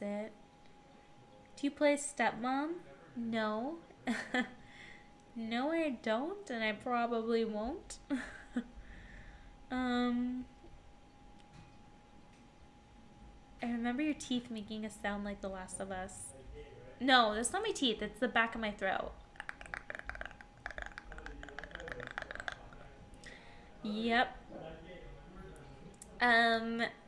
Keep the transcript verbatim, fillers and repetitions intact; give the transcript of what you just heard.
it. Do you play Stepmom? No. No, I don't, and I probably won't. um, I remember your teeth making a sound like The Last of Us. No, that's not my teeth. It's the back of my throat. Yep. Um,